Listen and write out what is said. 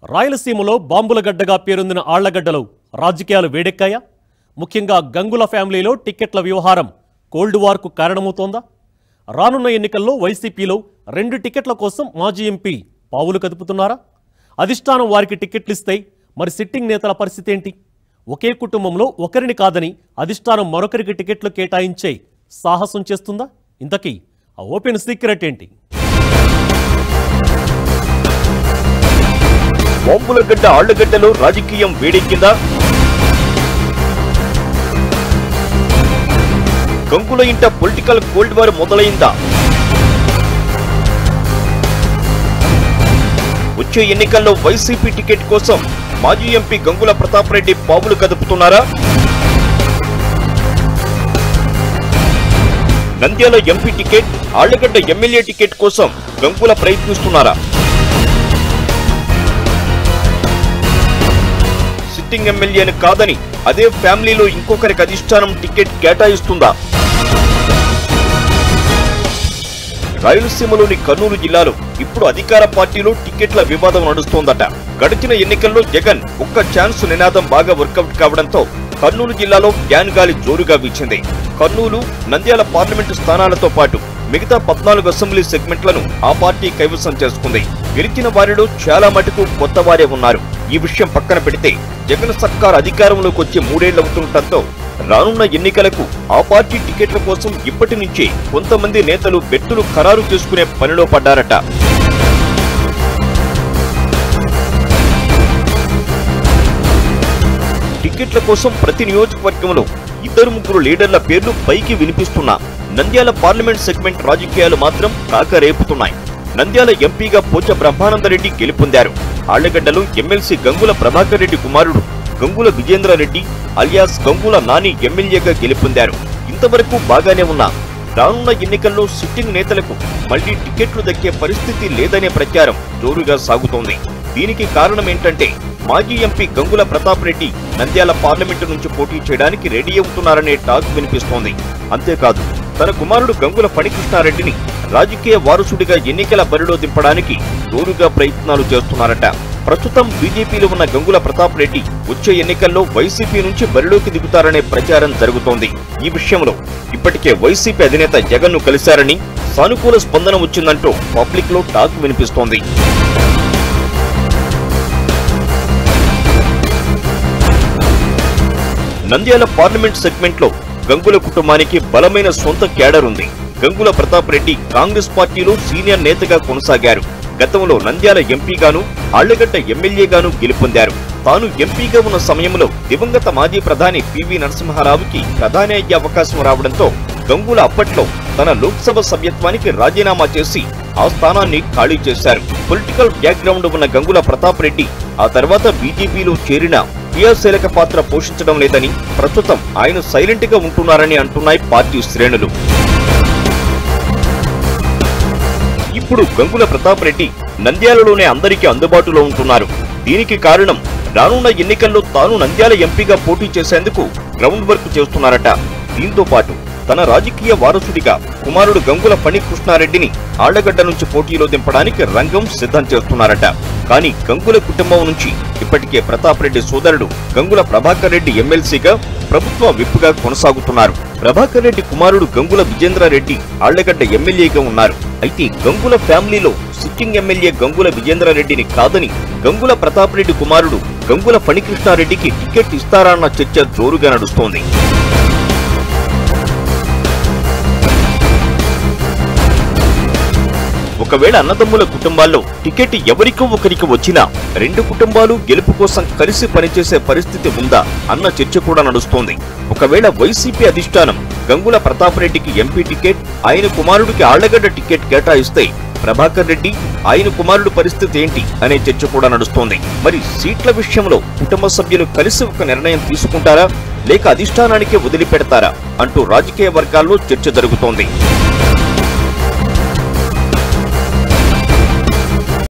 రాయలసీమలో బాంబుల గడ్డగా పేరొందిన ఆళ్లగడ్డలో రాజకీయాలు వేడెక్కాయా? ముఖ్యంగా గంగుల ఫ్యామిలీలో టికెట్ల వ్యవహారం కోల్డ్ వార్కు కారణమవుతోందా? రానున్న ఎన్నికల్లో వైసీపీలో 2 టికెట్ల కోసం మాజీ ఎంపీ పావులు కదుపుతున్నారా? అధిష్టానం వారికి టికెట్లు ఇస్తే మరి సిట్టింగ్ నేతల పరిస్థితి ఏంటి? ఒకే కుటుంబంలో ఒకరిని కాదని అధిష్టానం మరొకరికి టికెట్లు కేటాయించే సాహసం చేస్తుందా? ఇంతకీ ఆ ఓపెన్ సీక్రెట్ ఏంటి? బాంబులగడ్డ ఆళ్లగడ్డలో రాజకీయం వేడెక్కిందా? గంగుల ఇంట పొలిటికల్ కోల్డ్ వార్ మొదలైందా? వచ్చే ఎన్నికల్లో వైసీపీ టికెట్ కోసం మాజీ ఎంపీ గంగుల ప్రతాప్ రెడ్డి పావులు కదుపుతున్నారా? Nandyal MP ticket, Allagadda MLA ticket కోసం గంగుల ప్రయత్నిస్తున్నారా? సిట్టింగ్ ఎమ్మెల్యేను కాదని అదే ఫ్యామిలీలో ఇంకొకరికి అధిష్టానం టికెట్ కేటాయిస్తుందా? రాయలసీమలోని కర్నూలు జిల్లాలో ఇప్పుడు అధికార పార్టీలో టికెట్ల వివాదం నడుస్తోందట. గడిచిన ఎన్నికల్లో జగన్ ఒక్క ఛాన్స్ నినాదం బాగా వర్కౌట్ కావడంతో కర్నూలు జిల్లాలో గ్యాన్ గాలి జోరుగా వీచింది. కర్నూలు, నంద్యాల పార్లమెంటు స్థానాలతో పాటు మిగతా 14 అసెంబ్లీ సెగ్మెంట్లను ఆ పార్టీ కైవసం చేసుకుంది. గెలిచిన వారిలో చాలా మటుకు కొత్త వారే ఉన్నారు. ఈ విషయం పక్కన పెడితే జగన్ సర్కార్ అధికారంలోకి వచ్చి 3 ఏళ్లవుతుండటంతో రానున్న ఎన్నికలకు ఆ పార్టీ టికెట్ల కోసం ఇప్పటి నుంచే కొంతమంది నేతలు బెట్టులు ఖరారు చేసుకునే పనిలో పడ్డారట. టికెట్ల కోసం ప్రతి నియోజకవర్గంలో 2-3 లీడర్ల పేర్లు పైకి వినిపిస్తున్నా నంద్యాల పార్లమెంట్ సెగ్మెంట్ రాజకీయాలు మాత్రం కాకరేపుతున్నాయి. నంద్యాల ఎంపీగా పోచ బ్రహ్మానందరెడ్డి గెలుపొందారు. ఆళ్లగడ్డలో ఎమ్మెల్సీ గంగుల ప్రభాకర్ రెడ్డి కుమారుడు గంగుల విజేంద్రారెడ్డి అలియాస్ గంగుల నాని ఎమ్మెల్యేగా గెలుపొందారు. ఇంతవరకు బాగానే ఉన్నా రానున్న ఎన్నికల్లో సిట్టింగ్ నేతలకు మళ్లీ టికెట్లు దక్కే పరిస్థితి లేదనే ప్రచారం జోరుగా సాగుతోంది. దీనికి కారణం ఏంటంటే మాజీ ఎంపీ గంగుల ప్రతాప్ రెడ్డి నంద్యాల పార్లమెంటు నుంచి పోటీ చేయడానికి రెడీ అవుతున్నారనే టాక్ వినిపిస్తోంది. అంతేకాదు తన కుమారుడు గంగుల ఫణికృష్ణారెడ్డిని రాజకీయ వారసుడిగా ఎన్నికల బరిలో దింపడానికి జోరుగా ప్రయత్నాలు చేస్తున్నారట. ప్రస్తుతం బీజేపీలో ఉన్న గంగుల ప్రతాప్ రెడ్డి వచ్చే ఎన్నికల్లో వైసీపీ నుంచి బరిలోకి దిగుతారనే ప్రచారం జరుగుతోంది. ఈ విషయంలో ఇప్పటికే వైసీపీ అధినేత జగన్ ను కలిశారని, సానుకూల స్పందన వచ్చిందంటూ పబ్లిక్ లో టాక్ వినిపిస్తోంది. నంద్యాల పార్లమెంట్ సెగ్మెంట్ లో గంగుల కుటుంబానికి బలమైన సొంత క్యాడర్ ఉంది. గంగుల ప్రతాప్ రెడ్డి కాంగ్రెస్ పార్టీలో సీనియర్ నేతగా కొనసాగారు. గతంలో నంద్యాల ఎంపీగాను, ఆళ్లగడ్డ ఎమ్మెల్యేగాను గెలుపొందారు. తాను ఎంపీగా ఉన్న సమయంలో దివంగత మాజీ ప్రధాని పివి నరసింహారావుకి ప్రధాని అయ్యే అవకాశం రావడంతో గంగుల అప్పట్లో తన లోక్సభ సభ్యత్వానికి రాజీనామా చేసి ఆ స్థానాన్ని ఖాళీ చేశారు. పొలిటికల్ బ్యాక్గ్రౌండ్ ఉన్న గంగుల ప్రతాప్ రెడ్డి ఆ తర్వాత బీజేపీలో చేరిన క్రియాశీలక పాత్ర పోషించడం లేదని, ప్రస్తుతం ఆయన సైలెంట్ గా ఉంటున్నారని అంటున్నాయి పార్టీ శ్రేణులు. ఇప్పుడు గంగుల ప్రతాప్ రెడ్డి నంద్యాలలోనే అందరికీ అందుబాటులో ఉంటున్నారు. దీనికి కారణం రానున్న ఎన్నికల్లో తాను నంద్యాల ఎంపీగా పోటీ చేసేందుకు గ్రౌండ్ వర్క్ చేస్తున్నారట. దీంతో పాటు తన రాజకీయ వారసుడిగా కుమారుడు గంగుల ఫణికృష్ణారెడ్డిని ఆళ్లగడ్డ నుంచి పోటీలో దింపడానికి రంగం సిద్ధం చేస్తున్నారట. కానీ గంగుల కుటుంబం నుంచి ఇప్పటికే ప్రతాప్ రెడ్డి సోదరుడు గంగుల ప్రభాకర్ రెడ్డి ఎమ్మెల్సీగా, ప్రభుత్వ విప్గా కొనసాగుతున్నారు. ప్రభాకర్ రెడ్డి కుమారుడు గంగుల విజేంద్రారెడ్డి ఆళ్లగడ్డ ఎమ్మెల్యేగా ఉన్నారు. అయితే గంగుల ఫ్యామిలీలో సిట్టింగ్ ఎమ్మెల్యే గంగుల విజేంద్రారెడ్డిని కాదని గంగుల ప్రతాప్ రెడ్డి కుమారుడు గంగుల ఫణికృష్ణారెడ్డికి టికెట్ ఇస్తారన్న చర్చ జోరుగా నడుస్తోంది. ఒకవేళ అన్నదమ్ముల కుటుంబాల్లో టికెట్ ఎవరికో ఒకరికి వచ్చినా 2 కుటుంబాలు గెలుపు కోసం కలిసి పనిచేసే పరిస్థితి ఉందా అన్న చర్చ కూడా నడుస్తోంది. ఒకవేళ వైసీపీ అధిష్టానం గంగుల ప్రతాప్ రెడ్డికి ఎంపీ టికెట్, ఆయన కుమారుడికి ఆళ్లగడ్డ టికెట్ కేటాయిస్తే ప్రభాకర్ రెడ్డి, ఆయన కుమారుడు పరిస్థితి ఏంటి అనే చర్చ కూడా నడుస్తోంది. మరి సీట్ల విషయంలో కుటుంబ సభ్యులు కలిసి ఒక నిర్ణయం తీసుకుంటారా లేక అధిష్టానానికే వదిలిపెడతారా అంటూ రాజకీయ వర్గాల్లో చర్చ జరుగుతోంది.